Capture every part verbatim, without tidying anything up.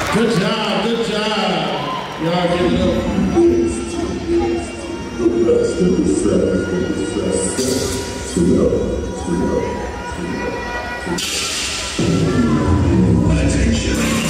Good job, good job. Y'all give it up. The best of the best of the best. To go, to go, to go. Attention.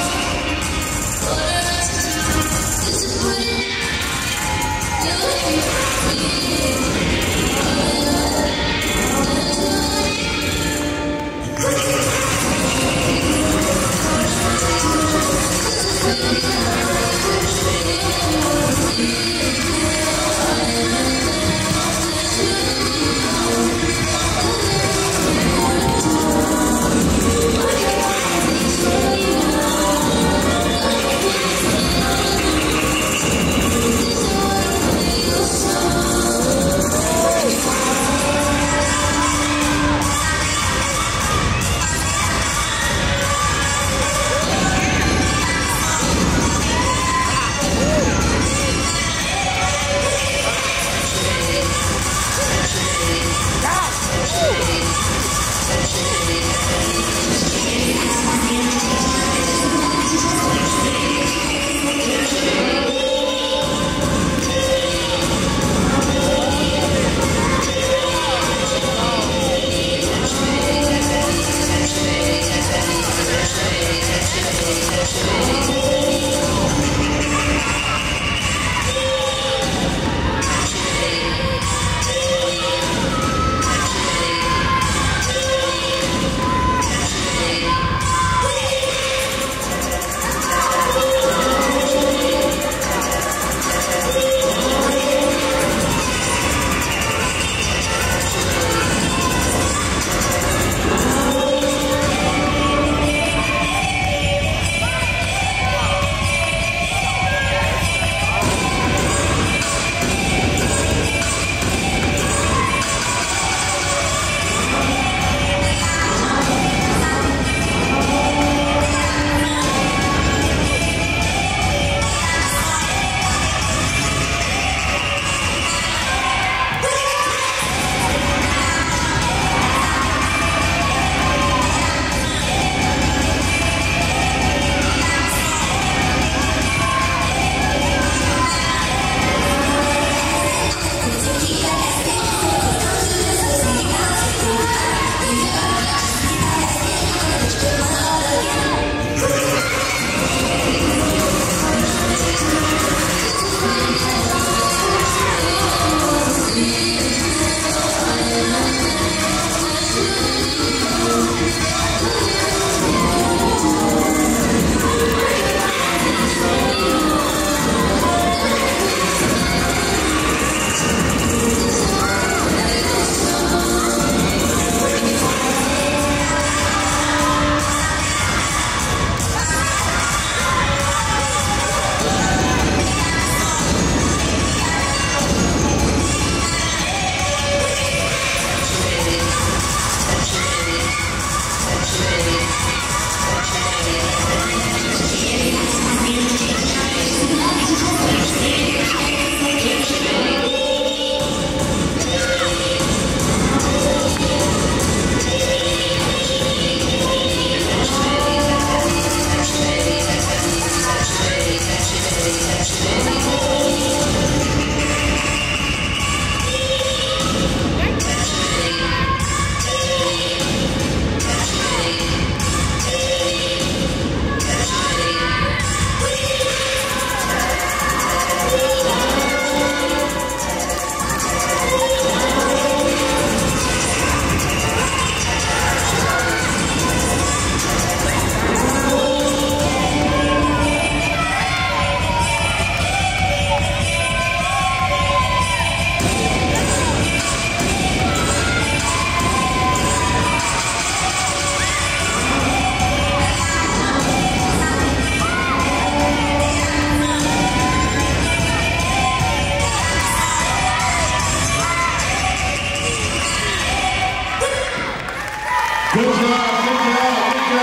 Good job, good job, good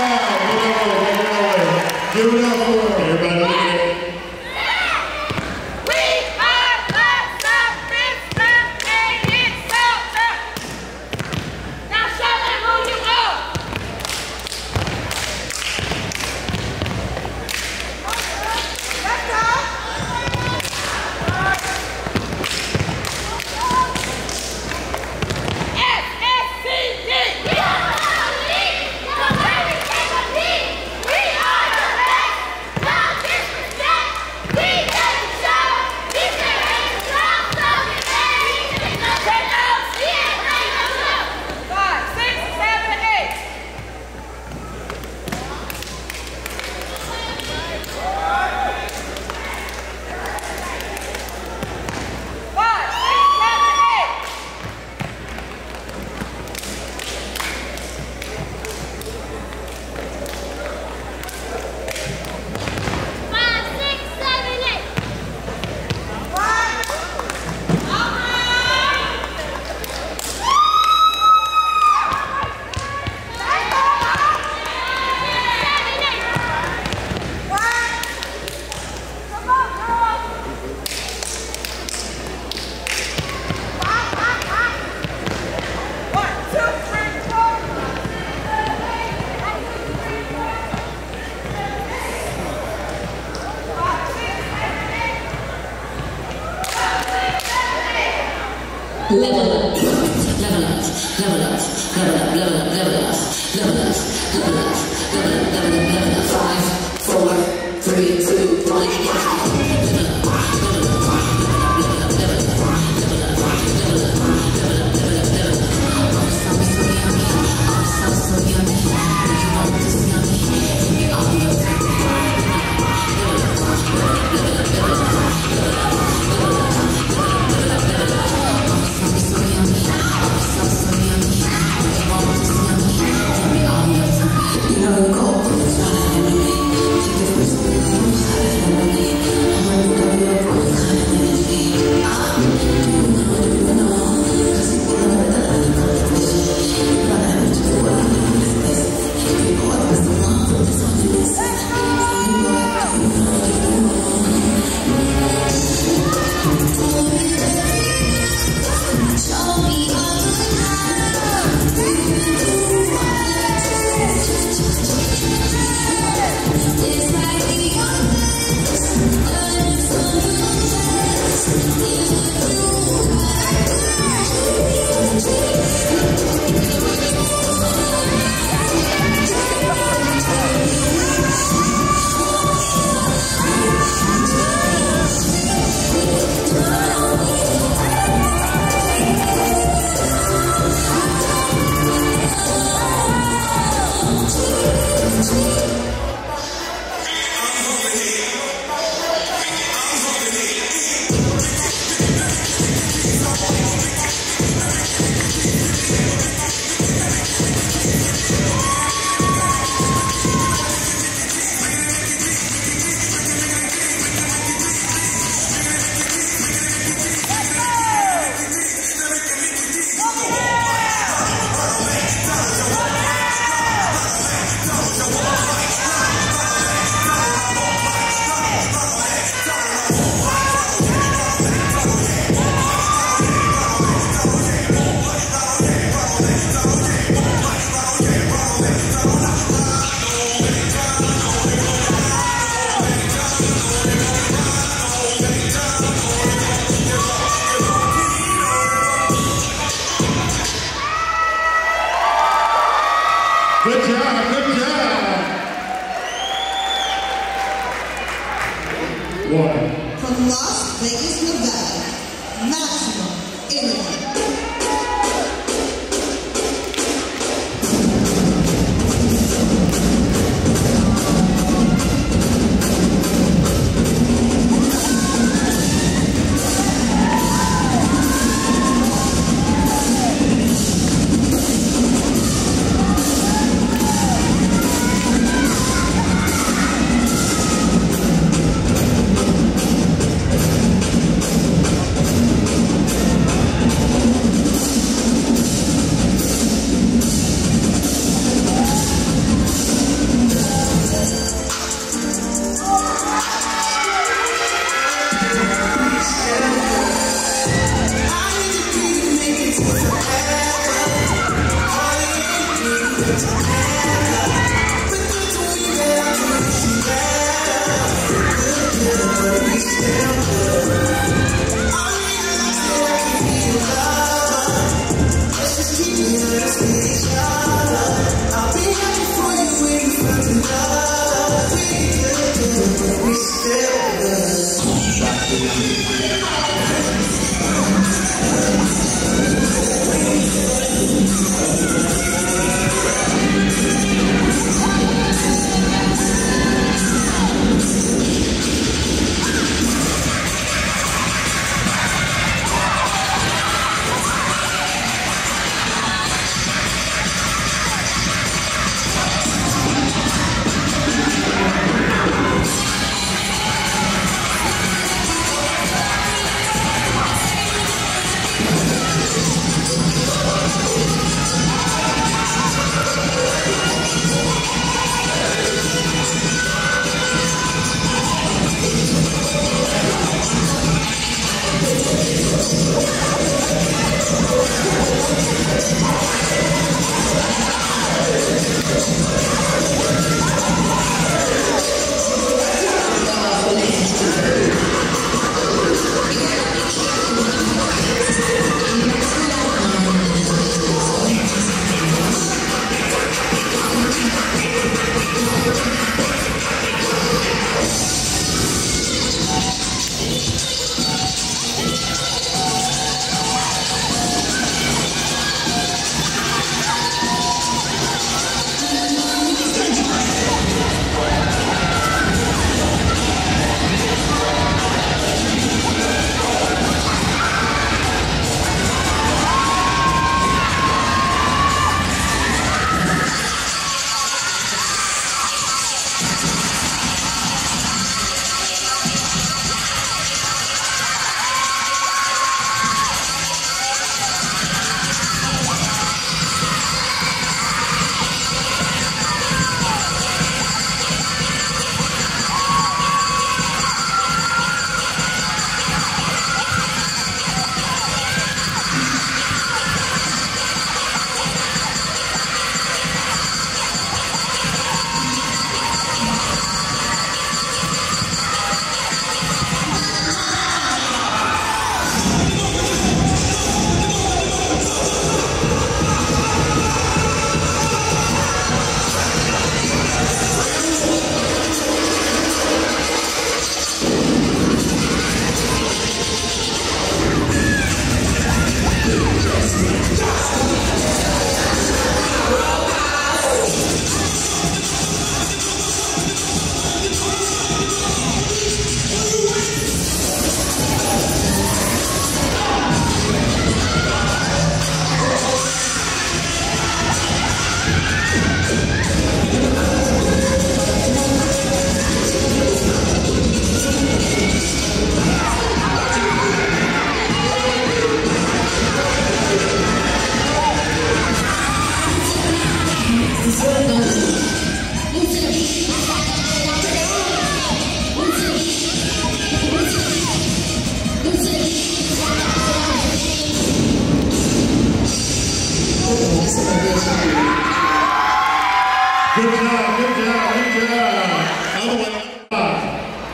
job. Give it up for everybody. Level up, level up, level up, level up, level up, level up, level up, level up, level up, level up, level up. Five, four, three, two, one. Level up, level up, level up, level up, level up, level up, level up, level up, level up, level up. Oh, sounds so yummy, oh, sounds so yummy. You want this yummy? Give me all your time. Level up, level up, level up, level up, level up, level up, level up, level up, level up, level up, level up. Good job, good job. One. From Las Vegas, Nevada, Maximum Energy.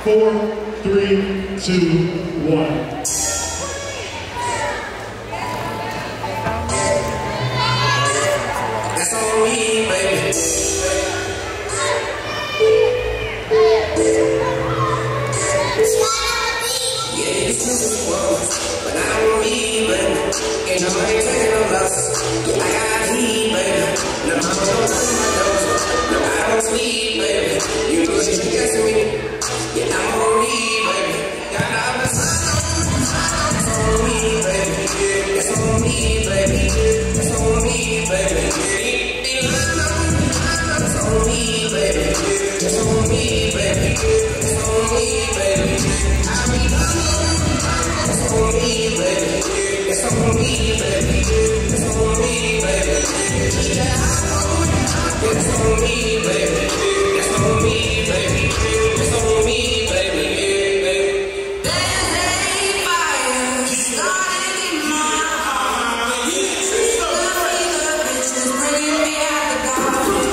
four, three, two, one. That's on me, baby. Yeah, it's just once, but I don't need, baby. Ain't nobody taking no loss. Yeah, I got heat, baby. No, I'm not touching my nose. No, I don't sleep, baby. You know that you guessing me. Yeah, I'm on me, baby. Got all the sun on me. It's on me, baby. It's on me, baby. It's on me, baby. It's on me, baby. It's on me, baby. It's on me, baby. I be it's on me, baby. It's on me, baby. It's on me, baby. It's on me, baby. It's on me, baby. It's on me, baby. There's a fire starting in my heart. The fever pitch is bringing me out the dark.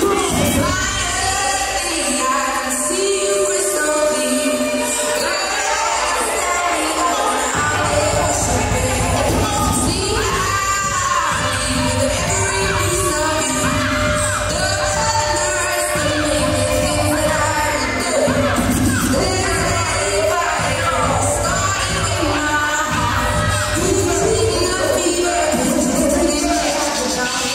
Finally, I can see you crystal clear. Girl, tell me on how they should be. See, I leave with every piece of you. The underestimate the things that I do. There's a fire starting in my heart. You've seen the fever pitch is bringing me out the dark.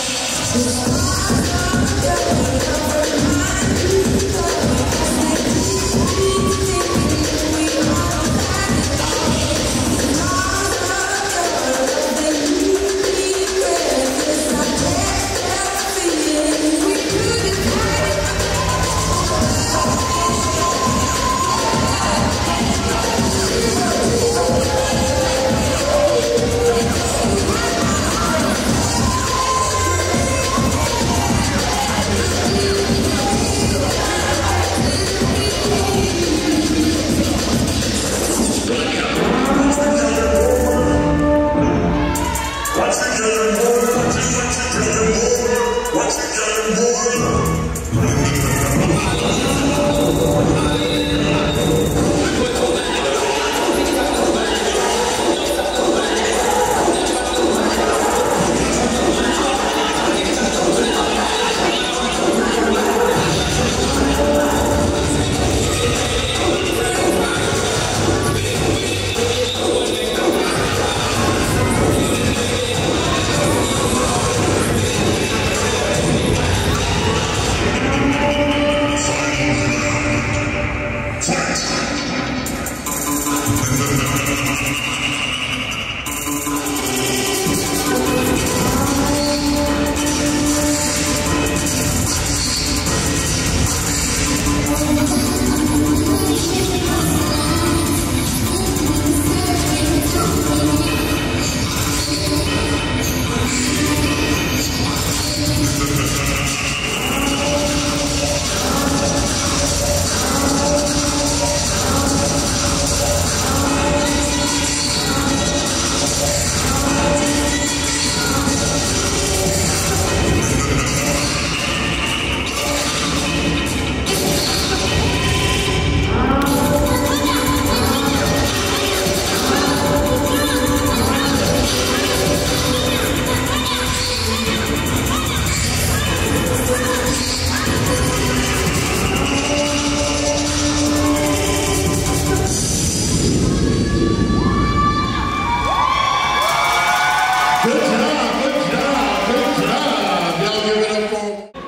Good job, good job, good job. Y'all give it up for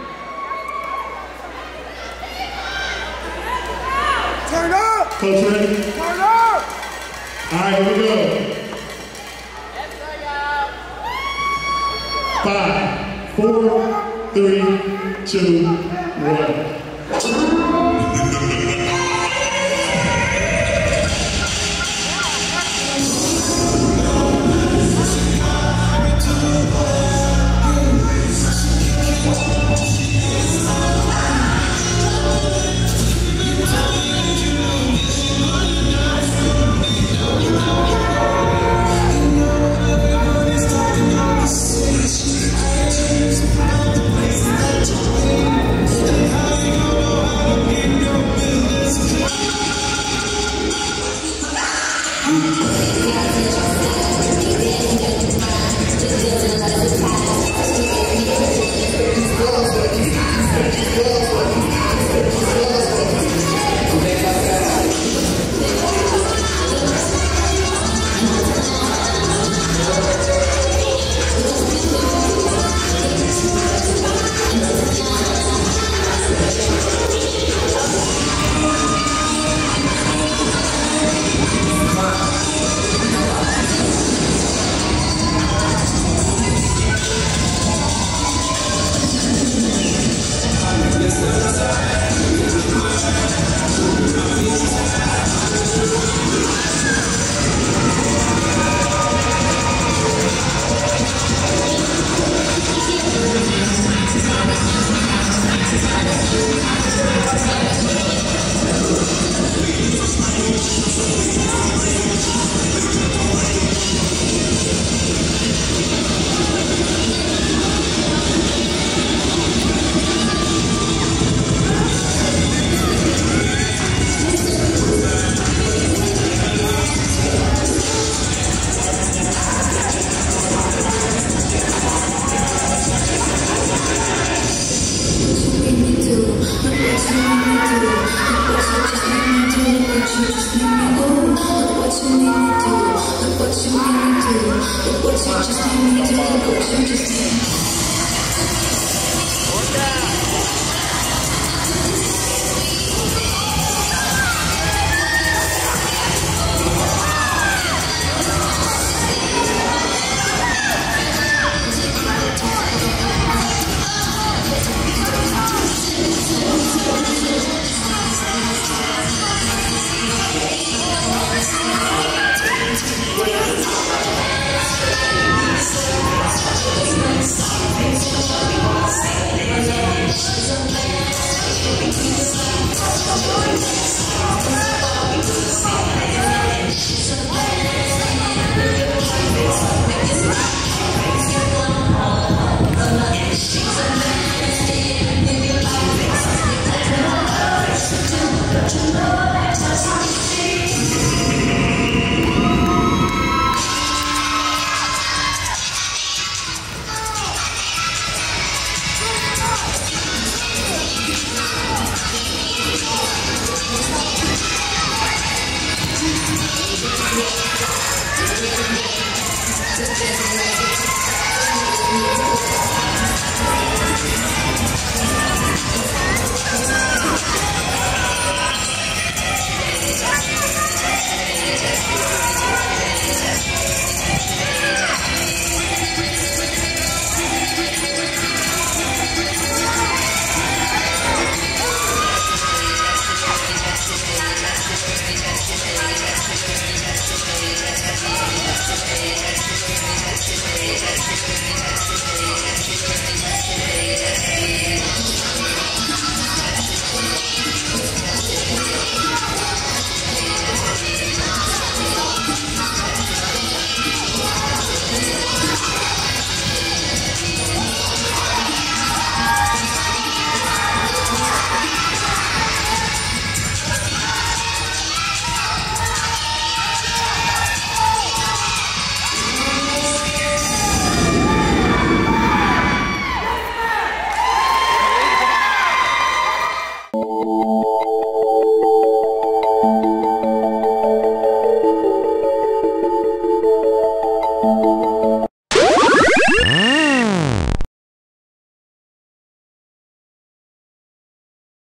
Turn up! Coach ready? Turn up! All right, here we go. Five, four, three, two, one. It's Just